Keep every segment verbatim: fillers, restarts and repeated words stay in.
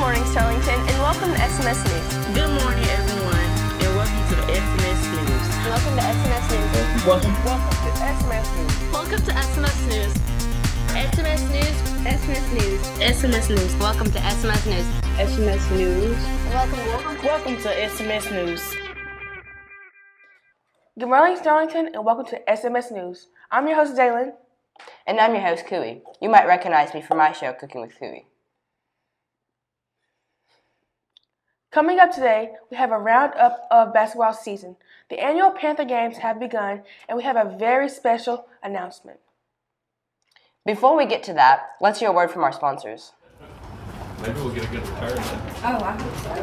morning, Sterlington, and welcome to S M S News. Good morning, everyone, and welcome to the S M S News. Welcome to S M S News. Welcome. Welcome to S M S News. Welcome to S M S News. S M S News. S M S News. S M S News. Welcome to S M S News. S M S News. Welcome, welcome. Welcome to S M S News. Good morning, Sterlington, and welcome to S M S News. I'm your host, Jalen. And I'm your host, Cooey. You might recognize me from my show, Cooking with Cooey. Coming up today, we have a roundup of basketball season. The annual Panther Games have begun, and we have a very special announcement. Before we get to that, let's hear a word from our sponsors. Maybe we'll get a good return then. Oh, I hope so.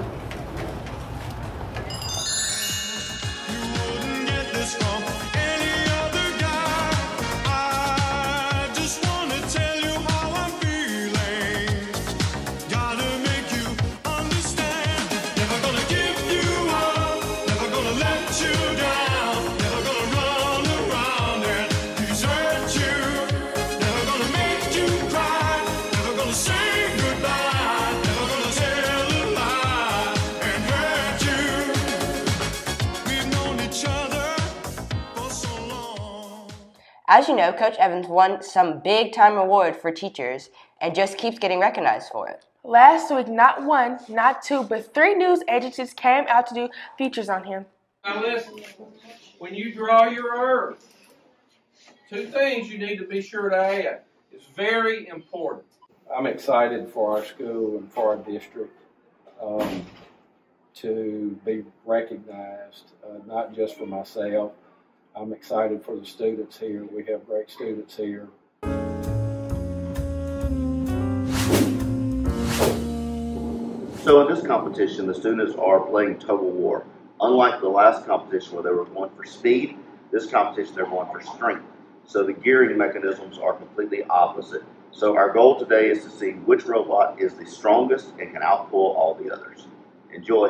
As you know, Coach Evans won some big-time reward for teachers and just keeps getting recognized for it. Last week, not one, not two, but three news agencies came out to do features on him. Now listen, when you draw your earth, two things you need to be sure to add. It's very important. I'm excited for our school and for our district um, to be recognized, uh, not just for myself. I'm excited for the students here. We have great students here. So in this competition, the students are playing tug of war. Unlike the last competition where they were going for speed, this competition they're going for strength. So the gearing mechanisms are completely opposite. So our goal today is to see which robot is the strongest and can outpull all the others. Enjoy.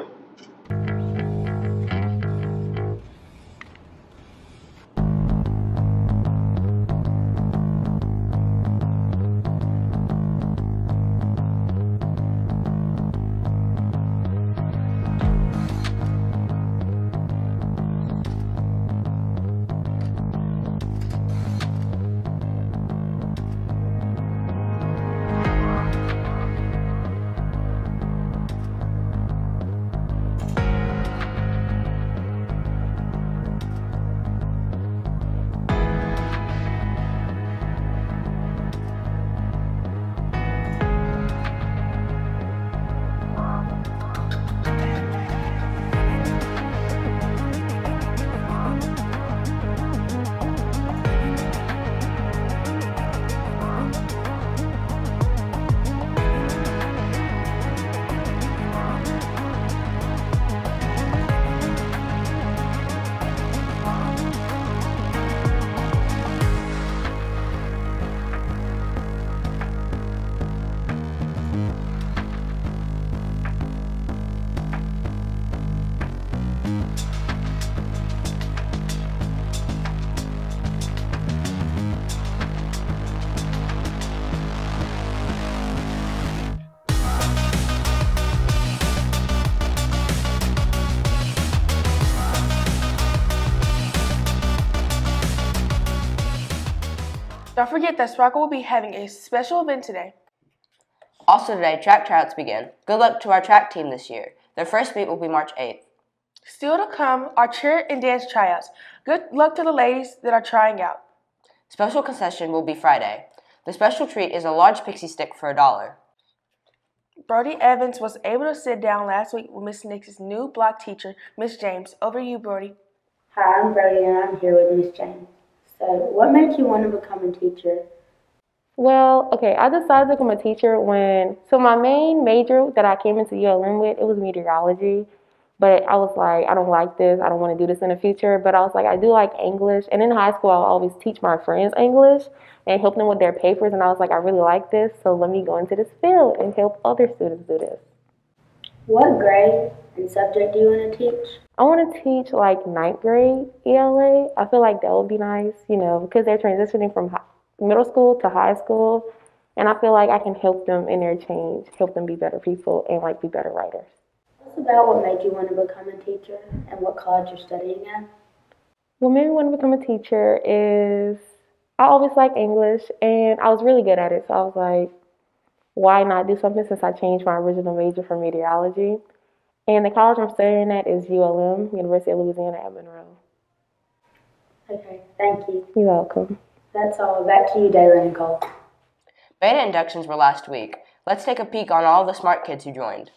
Don't forget that Sparkle will be having a special event today. Also today, track tryouts begin. Good luck to our track team this year. Their first meet will be March eighth. Still to come are cheer and dance tryouts. Good luck to the ladies that are trying out. Special concession will be Friday. The special treat is a large pixie stick for a dollar. Brody Evans was able to sit down last week with Miss Nix's new block teacher, Miss James. Over to you, Brody. Hi, I'm Brody, and I'm here with Miss James. So, what made you want to become a teacher? Well, okay, I decided to become a teacher when, so my main major that I came into U L M with, it was meteorology. But I was like, I don't like this. I don't want to do this in the future. But I was like, I do like English. And in high school, I always teach my friends English and help them with their papers. And I was like, I really like this. So let me go into this field and help other students do this. What grade and subject do you want to teach? I want to teach like ninth grade E L A. I feel like that would be nice, you know, because they're transitioning from high, middle school to high school. And I feel like I can help them in their change, help them be better people and like be better writers. Tell us about what made you want to become a teacher and what college you're studying at. What made me want to become a teacher is I always liked English and I was really good at it. So I was like, why not do something since I changed my original major from meteorology? And the college I'm studying at is U L M, University of Louisiana at Monroe. Okay, thank you. You're welcome. That's all. Back to you, Daylin and Cole. Beta inductions were last week. Let's take a peek on all the smart kids who joined.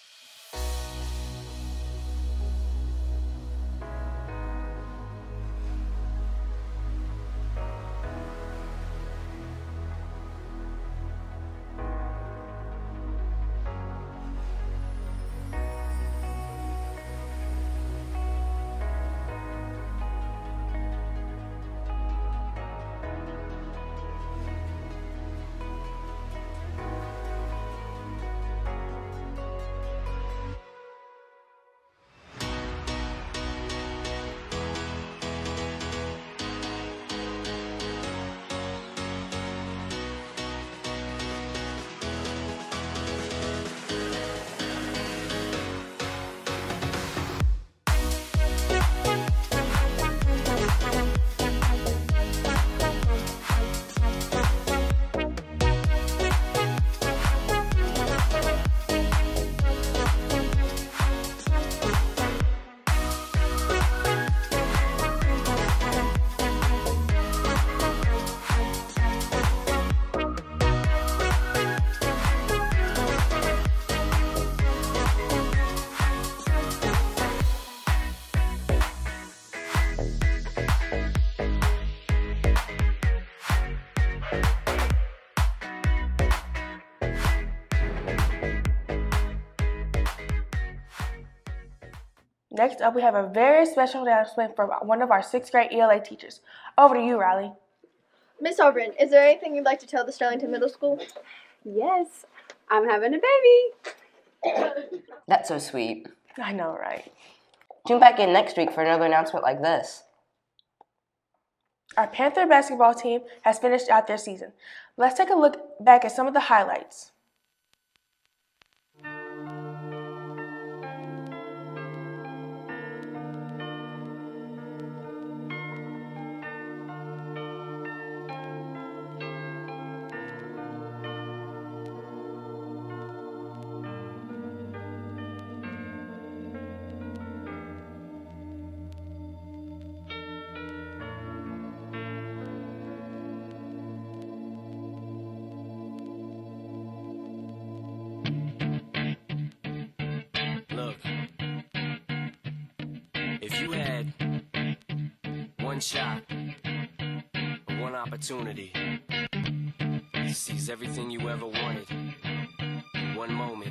Next up, we have a very special announcement from one of our sixth grade E L A teachers. Over to you, Riley. Miss Auburn, is there anything you'd like to tell the Sterlington Middle School? Yes, I'm having a baby. That's so sweet. I know, right? Tune back in next week for another announcement like this. Our Panther basketball team has finished out their season. Let's take a look back at some of the highlights. If you had one shot, one opportunity to seize everything you ever wanted in one moment,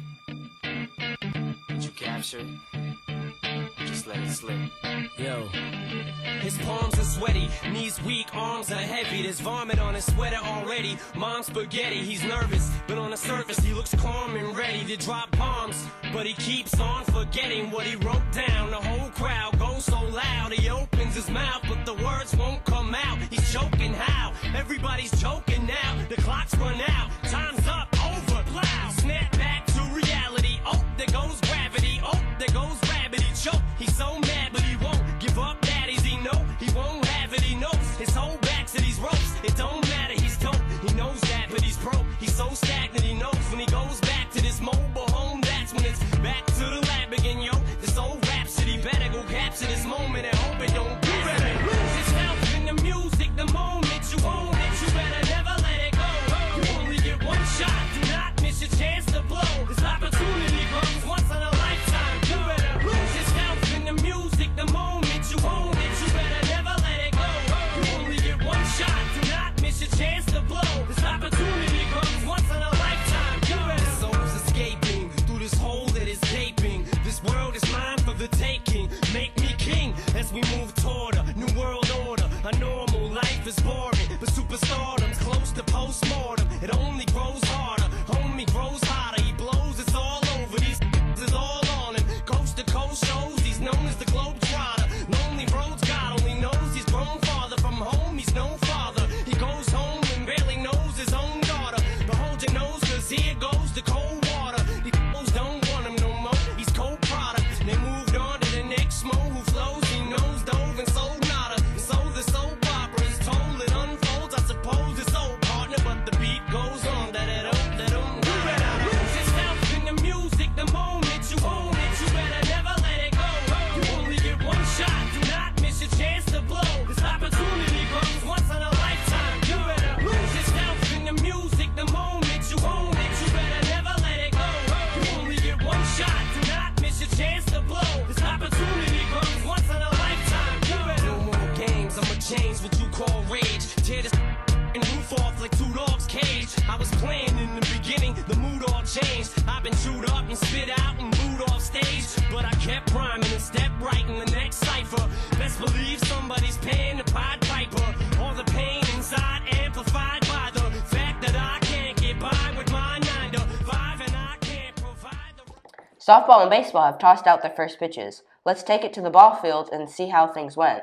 did you capture it? Just let it slip. Yo. His palms are sweaty, knees weak, arms are heavy. There's vomit on his sweater already. Mom's spaghetti, he's nervous, but on the surface he looks calm and ready to drop bombs. But he keeps on forgetting what he wrote down. The whole crowd goes so loud, he opens his mouth, but the words won't come out. He's choking how? Everybody's choking now. The clock's run out, time's up, over, plow. Snap back to reality. Oh, there goes gravity. Oh, there goes rabbit. He choke. He's so mad, but he won't give up. Daddies, he know he won't have it. He knows his whole back to these ropes. It don't matter. He's dope. He knows that, but he's broke. He's so stagnant. He knows when he goes back to this mobile home. That's when it's back to the lab again, yo. This old rhapsody better go capture this moment and hope it don't do it. Lose yourself in the music the moment you own it. You better never let it go. You only get one shot. Do not miss your chance to blow. This opportunity comes once in a lifetime. You better lose yourself in the music the moment you own it. You better never let it go. You only get one shot. Do not miss your chance to blow. This opportunity comes once in a lifetime. You better. This soul's escaping through this hole that is gaping. This world is mine for the taking. Make me king as we move toward a new world order. A normal life is boring, but superstardom's close to postmortem. It only grows harder, homie grows hotter. He blows, it's all over. These is all on him. Coast to coast shows, he's known as the Globetrotter. Lonely roads, God only knows he's grown farther from home. He's no father. He goes home and barely knows his own daughter. The whole chains, what you call rage. Tear this and roof off like two dogs' cage. I was playing in the beginning, the mood all changed. I've been chewed up and spit out and booed off stage, but I kept rhyming and stepped right in the next cipher. Best believe somebody's paying the Pied Piper. All the pain inside amplified by the fact that I can't get by with my nine to five and I can't provide the... Softball and baseball have tossed out their first pitches. Let's take it to the ball field and see how things went.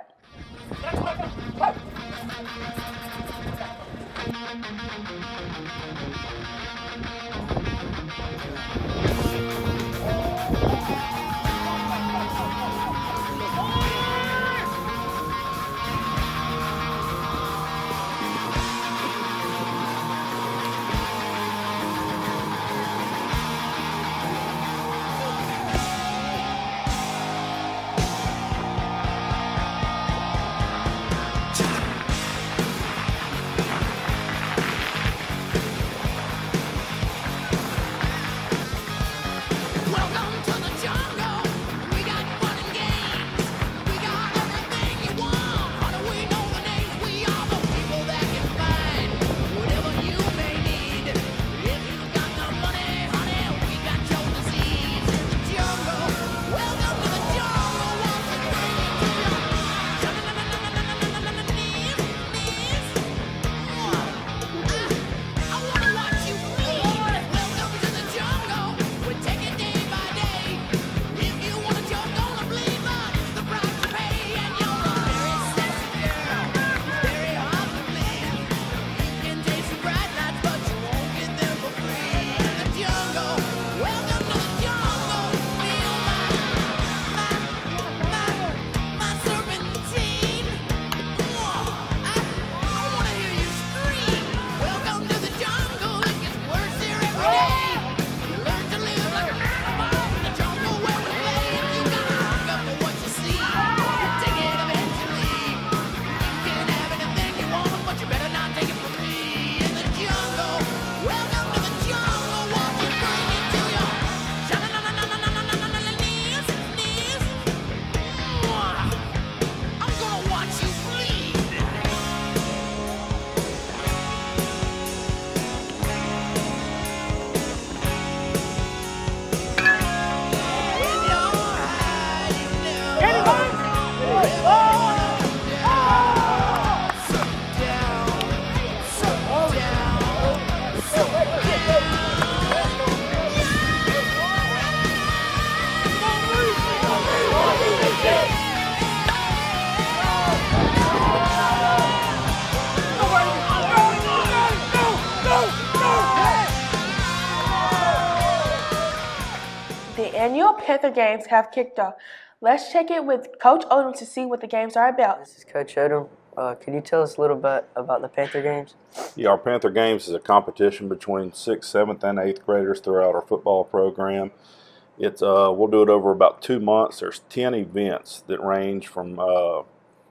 The annual Panther Games have kicked off. Let's check it with Coach Odom to see what the games are about. This is Coach Odom. Uh, can you tell us a little bit about the Panther Games? Yeah, our Panther Games is a competition between sixth, seventh, and eighth graders throughout our football program. It's uh, we'll do it over about two months. There's ten events that range from uh,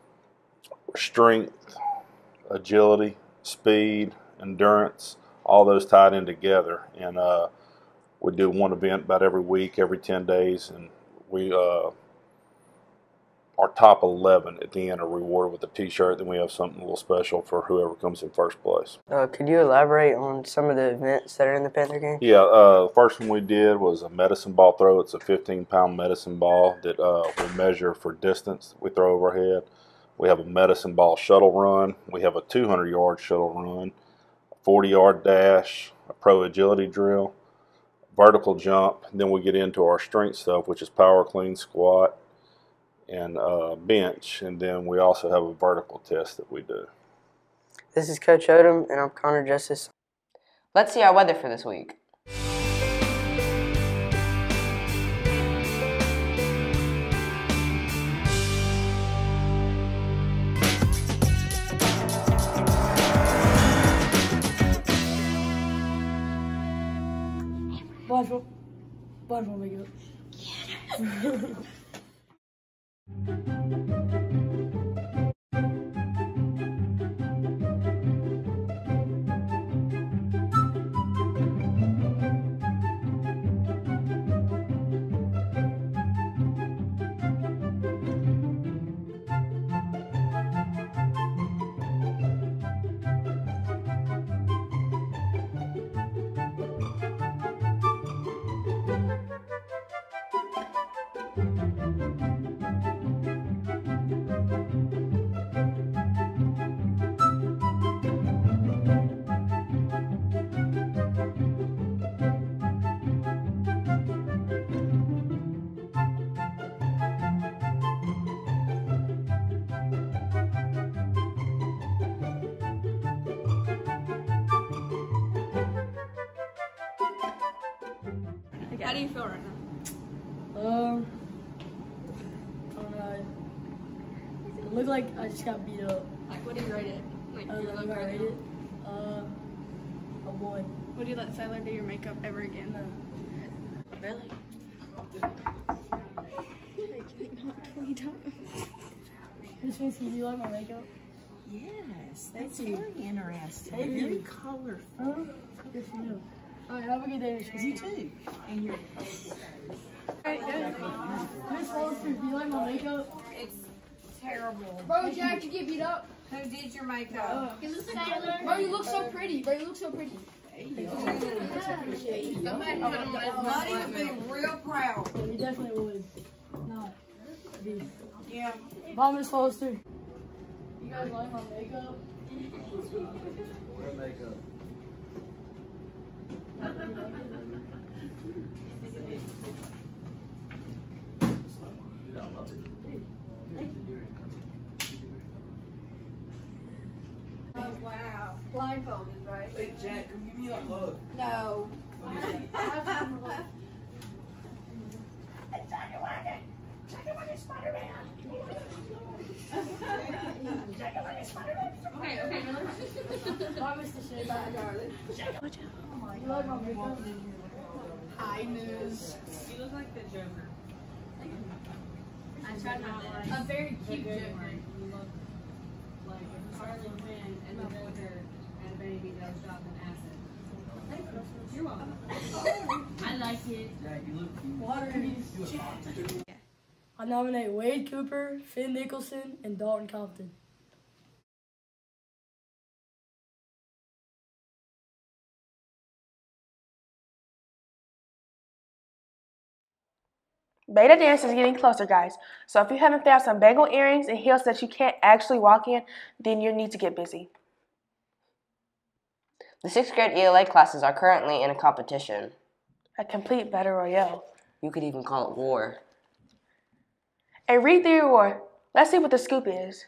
strength, agility, speed, endurance, all those tied in together. And uh, we do one event about every week, every ten days, and we uh, our top eleven at the end are rewarded with a T-shirt. Then we have something a little special for whoever comes in first place. Uh, could you elaborate on some of the events that are in the Panther Game? Yeah, uh, the first one we did was a medicine ball throw. It's a fifteen pound medicine ball that uh, we measure for distance we throw overhead. We have a medicine ball shuttle run. We have a two hundred yard shuttle run, a forty yard dash, a pro agility drill, vertical jump. And then we get into our strength stuff, which is power clean, squat, and uh, bench. And then we also have a vertical test that we do. This is Coach Odom, and I'm Connor Justice. Let's see our weather for this week. Bonjour. Bonjour, les gars. Okay. How do you feel right now? Um, I don't know. It looked like I just got beat up. Like, what do you rate it? Like, I your don't know look how I right rate now? it. Uh, a one. Would you let Sailor do your makeup ever again? No. Really? Miss Winsky, do you like my makeup? Yes, that's very interesting. Thank Very you. colorful. Huh? Yes, you know. All right, have a good day, Miss Winsky. You too. And you're. Miss Foster, do you like my makeup? It's terrible. Bro, Jack, you get beat up. Who did your makeup? Bro, you look so pretty. Bro, you look so pretty. Lottie would be real proud. You definitely would. No. Yeah. Bye, Miss Foster. You guys like my makeup? Wear makeup. Oh, wow. Blindfolded, right? Hey, Jack, come give me a hug. No. Okay, okay. Bye, Mister Shea. Bye, darling. You like my makeup? High news. You look like the Joker. I tried not like a very cute Joker. You look like if Harley Quinn and the Joker and a baby that was dropped in acid. You're welcome. I like it. Yeah, you look Water. I nominate Wade Cooper, Finn Nicholson, and Dalton Compton. Beta dance is getting closer, guys. So if you haven't found some bangle earrings and heels that you can't actually walk in, then you need to get busy. The sixth grade E L A classes are currently in a competition. A complete battle royale. You could even call it war. A read theory war. Let's see what the scoop is.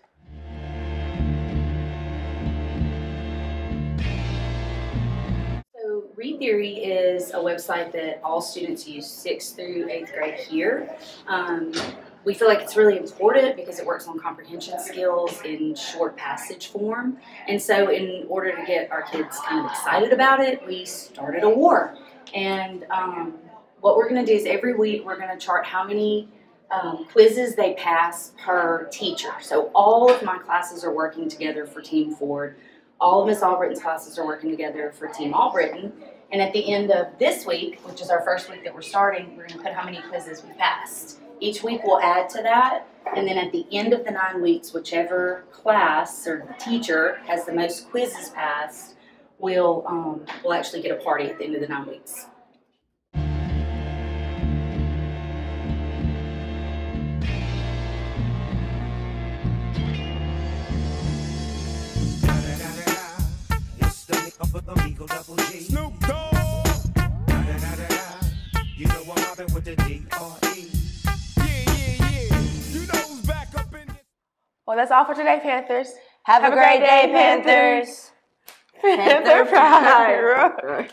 So Read Theory is a website that all students use sixth through eighth grade here. Um, we feel like it's really important because it works on comprehension skills in short passage form. And so in order to get our kids kind of excited about it, we started a war. And um, what we're going to do is every week we're going to chart how many um, quizzes they pass per teacher. So all of my classes are working together for Team Ford. All of Miss Albritton's classes are working together for Team Albritton. And at the end of this week, which is our first week that we're starting, we're going to put how many quizzes we passed. Each week we'll add to that. And then at the end of the nine weeks, whichever class or teacher has the most quizzes passed, we'll, um, we'll actually get a party at the end of the nine weeks. Snoop Dogg. You know I'm mobbing with the D R E. Yeah, yeah, yeah. You know who's back up in this. Well, that's all for today, Panthers. Have, Have a, a great, great day, Panthers. Panther pride.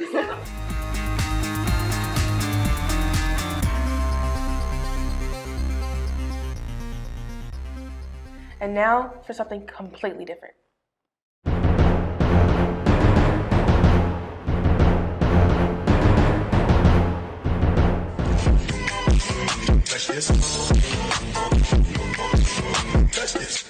And now for something completely different. Touch this. Touch this.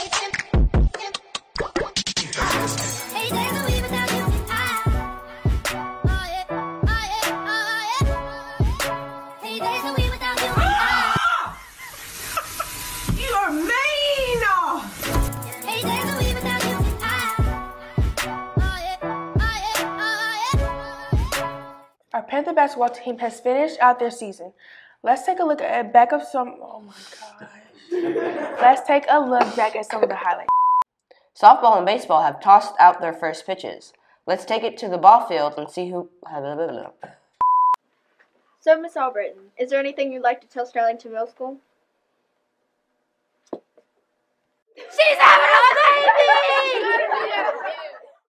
Hey, there's a way without you. Ah. Oh, yeah. Oh, yeah. Oh, yeah. Hey, there's a way without you. Ah. You are mean! Hey, there's a way without you. Ah. Oh, yeah. Oh, yeah. Oh, yeah. Our Panther basketball team has finished out their season. Let's take a look at back of some. Oh my gosh! Let's take a look back at some of the highlights. Softball and baseball have tossed out their first pitches. Let's take it to the ball field and see who. So, Miss Albritton, is there anything you'd like to tell Sterlington Middle School?